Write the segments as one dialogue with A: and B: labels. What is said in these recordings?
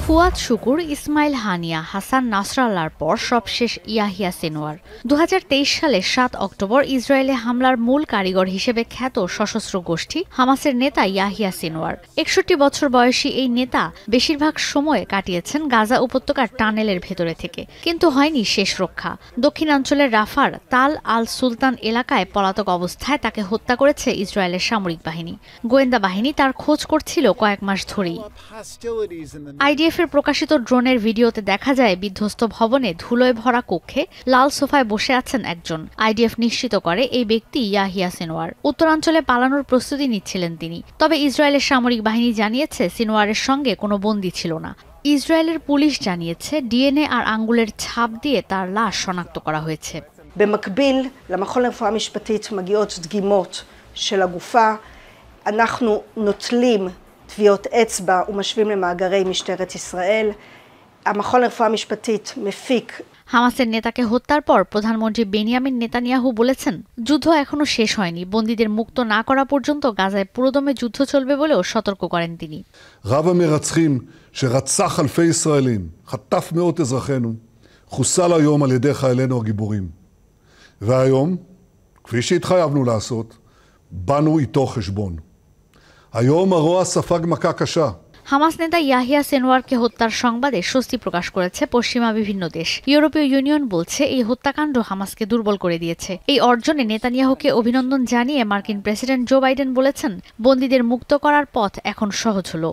A: ফুয়াদ শুকুর, ইসমাইল হানিয়া, হাসান নাসরাল্লাহর পর সবশেষ ইয়াহিয়া সিনওয়ার। 2023 সালে 7 অক্টোবর ইসরায়েলে হামলার মূল কারিগর হিসেবে খ্যাত সশস্ত্র গোষ্ঠী হামাসের নেতা ইয়াহিয়া সিনওয়ার। 61 বছর বয়সী এই নেতা বেশিরভাগ সময় কাটিয়েছেন গাজা উপত্যকার টানেলের ভেতরে থেকে, কিন্তু হয়নি শেষ রক্ষা। দক্ষিণাঞ্চলের রাফার তাল আল সুলতান এলাকায় পলাতক অবস্থায় তাকে হত্যা করেছে ইসরায়েলের সামরিক বাহিনী। গোয়েন্দা বাহিনী তার খোঁজ করছিল কয়েক মাস ধরেই। আইডিএফ এর প্রকাশিত ড্রোনের ভিডিওতে দেখা যায় বিধ্বস্ত ভবনে ধুলোয় ভরা কক্ষে লাল সোফায় বসে আছেন একজন। আইডিএফ নিশ্চিত করে এই ব্যক্তি ইয়াহিয়া সিনওয়ার। উত্তরাঞ্চলে পালানোর প্রস্তুতি নিচ্ছিলেন তিনি। তবে ইসরায়েলের সামরিক বাহিনী জানিয়েছে সিনওয়ারের সঙ্গে কোনো বন্দী ছিল না। ইসরায়েলের পুলিশ জানিয়েছে ডিএনএ আর আঙ্গুলের ছাপ দিয়ে তার লাশ শনাক্ত করা হয়েছে।
B: במקביל למכון לרפואה משפטית מגיעות דגימות של הגופה. אנחנו נוטלים טביעות אצבע ומשווים למאגרי משטרת ישראל. המכון לרפואה משפטית מפיק
A: হামাসের নেতাকে হত্যার পর প্রধানমন্ত্রী বেনিয়ামিন নেতানিয়াহু বলেছেন, যুদ্ধ এখনো শেষ হয়নি। বন্দীদের মুক্ত না করা পর্যন্ত গাজায় পুরোদমে যুদ্ধ চলবে বলেও সতর্ক করেন তিনি।
C: רב המרצחים שרצח אלפי ישראלים, חטף מאות אזרחינו, חוסל היום על ידי חיילינו הגיבורים. והיום, כפי שהתחייבנו לעשות, באנו איתו חשבון. היום הרוע ספג מכה קשה.
A: হামাস নেতা ইয়াহিয়া সিনওয়ারকে হত্যার সংবাদে স্বস্তি প্রকাশ করেছে পশ্চিমা বিভিন্ন দেশ। ইউরোপীয় ইউনিয়ন বলছে এই হত্যাকাণ্ড হামাসকে দুর্বল করে দিয়েছে। এই অর্জনে নেতানিয়াহুকে অভিনন্দন জানিয়ে মার্কিন প্রেসিডেন্ট জো বাইডেন বলেছেন, বন্দীদের মুক্ত করার পথ এখন সহজ হলো।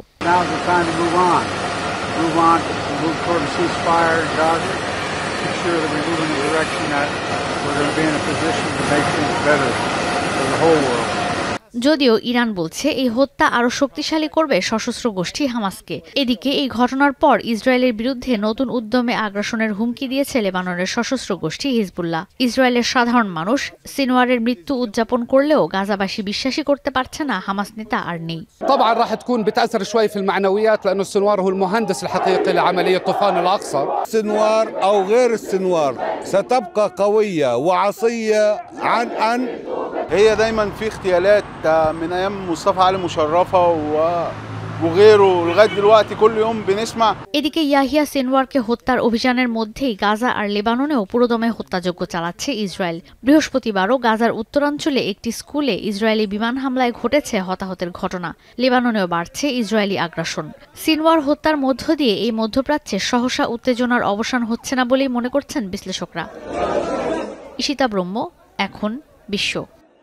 A: যদিও ইরান বলছে এই হত্যা আরও শক্তিশালী করবে সশস্ত্র গোষ্ঠী হামাসকে। এদিকে এই ঘটনার পর ইসরায়েলের বিরুদ্ধে নতুন উদ্যমে আগ্রাসনের হুমকি দিয়েছে লেবাননের সশস্ত্র গোষ্ঠী হিজবুল্লাহ। ইসরায়েলের সাধারণ মানুষ সিনওয়ারের মৃত্যু উদযাপন করলেও গাজাবাসী বিশ্বাসই করতে পারছে না হামাস নেতা আর নেই।
D: طبعا راح تكون بتاثر شوي في المعنويات لانه السنوار هو المهندس الحقيقي لعمليه طوفان الاقصى.
E: السنوار او غير السنوار ستبقى قويه وعصيه عن هي دايما في اغتيالات من ايام مصطفى علي مشرفه وغيره لغايه دلوقتي كل يوم بنسمع।
A: এদিকে ইয়াহিয়া সিনওয়ারকে হত্যার অভিযানের মধ্যেই গাজা আর লেবাননেও পুরোদমে হত্যাযজ্ঞ চালাচ্ছে ইসরায়েল। বৃহস্পতিবারও গাজার উত্তরাঞ্চলে একটি স্কুলে ইসরায়েলি বিমান হামলায় ঘটেছে হতাহতের ঘটনা। লেবাননেও বাড়ছে ইসরায়েলি আগ্রাসন। সিনওয়ার হত্যার মধ্য দিয়ে এই মধ্যপ্রাচ্যে সহসা উত্তেজনার অবসান হচ্ছে না বলেই মনে করছেন বিশ্লেষকরা। ঈশিতা ব্রহ্ম, এখন বিশ্ব।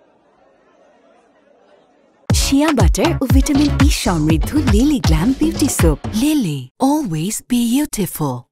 F: Shea butter ও ভিটামিন ই সমৃদ্ধ Lily Glam Beauty soap. Lily, always beautiful.